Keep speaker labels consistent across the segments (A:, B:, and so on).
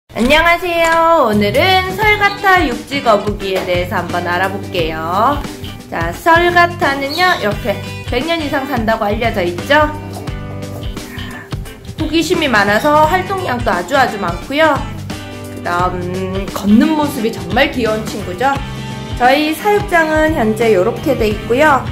A: 안녕하세요. 오늘은 설가타 육지 거북이에 대해서 한번 알아볼게요. 자, 설가타는요 이렇게 100년 이상 산다고 알려져 있죠. 호기심이 많아서 활동량도 아주 많고요. 그 다음 걷는 모습이 정말 귀여운 친구죠. 저희 사육장은 현재 이렇게 돼 있고요.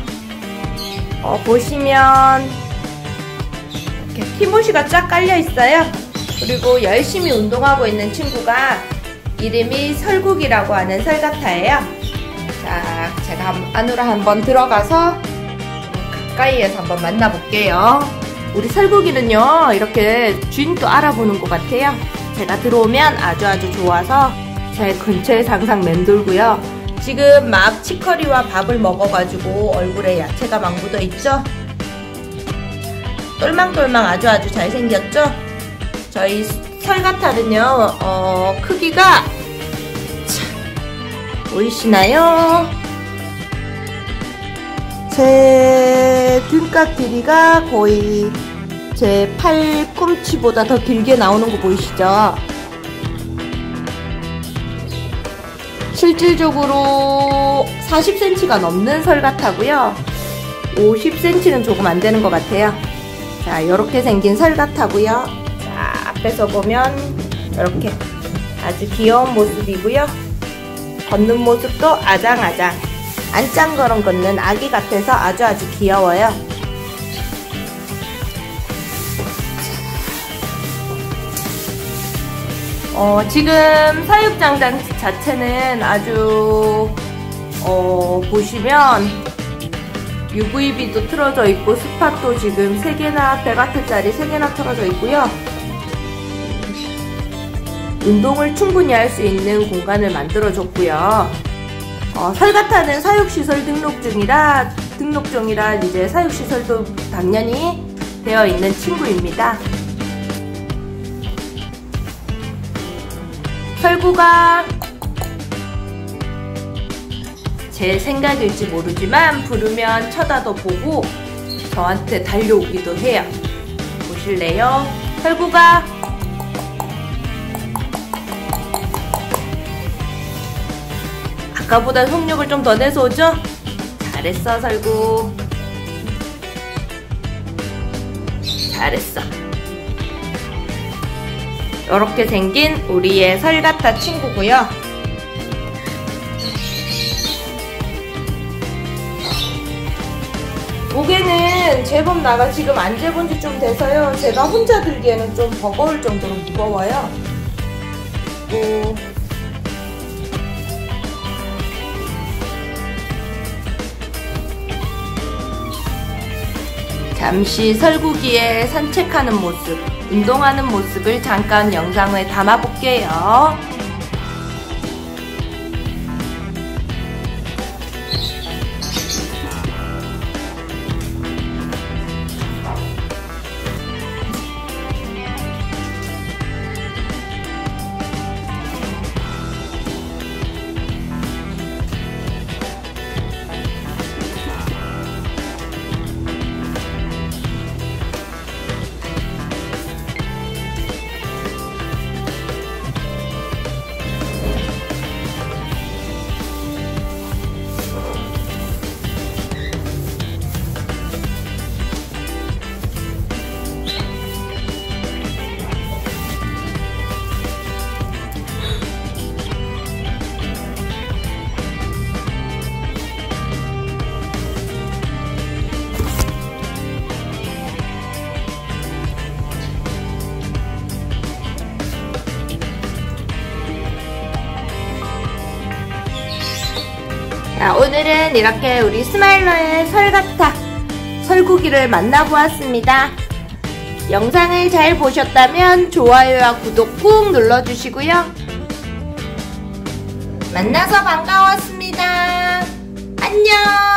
A: 보시면 이렇게 티모시가 쫙 깔려 있어요. 그리고 열심히 운동하고 있는 친구가 이름이 설국이라고 하는 설가타예요. 자, 제가 안으로 한번 들어가서 가까이에서 한번 만나볼게요. 우리 설국이는요 이렇게 주인도 알아보는 것 같아요. 제가 들어오면 아주 좋아서 제 근처에서 항상 맴돌고요. 지금 막 치커리와 밥을 먹어가지고 얼굴에 야채가 막 묻어있죠. 똘망똘망 아주 잘생겼죠. 저희 설가타는요 크기가 보이시나요? 제 등각 길이가 거의 제 팔꿈치보다 더 길게 나오는 거 보이시죠? 실질적으로 40cm가 넘는 설가타고요. 50cm는 조금 안 되는 것 같아요. 자, 이렇게 생긴 설가타고요. 자, 앞에서 보면 이렇게 아주 귀여운 모습이고요. 걷는 모습도 아장아장 안짱거렁 걷는 아기 같아서 아주 귀여워요. 지금 사육장 자체는 아주 보시면 UVB도 틀어져 있고 스팟도 지금 3개나 100W짜리 3개나 틀어져 있고요. 운동을 충분히 할 수 있는 공간을 만들어 줬고요. 설가타는 사육시설 등록종이라 이제 사육시설도 당연히 되어 있는 친구입니다. 설구가 제 생각일지 모르지만 부르면 쳐다도 보고 저한테 달려오기도 해요. 보실래요? 설구가 아까보다 속력을 좀 더 내서 오죠? 잘했어 설구. 잘했어. 이렇게 생긴 우리의 설가타 친구고요. 무게는 제법 나가 지금 안 재본 지 좀 돼서요. 제가 혼자 들기에는 좀 버거울 정도로 무거워요. 잠시 설국이의 산책하는 모습, 운동하는 모습을 잠깐 영상에 담아볼게요. 자, 오늘은 이렇게 우리 스마일러의 설가타 설국이를 만나보았습니다. 영상을 잘 보셨다면 좋아요와 구독 꾹 눌러주시고요. 만나서 반가웠습니다. 안녕.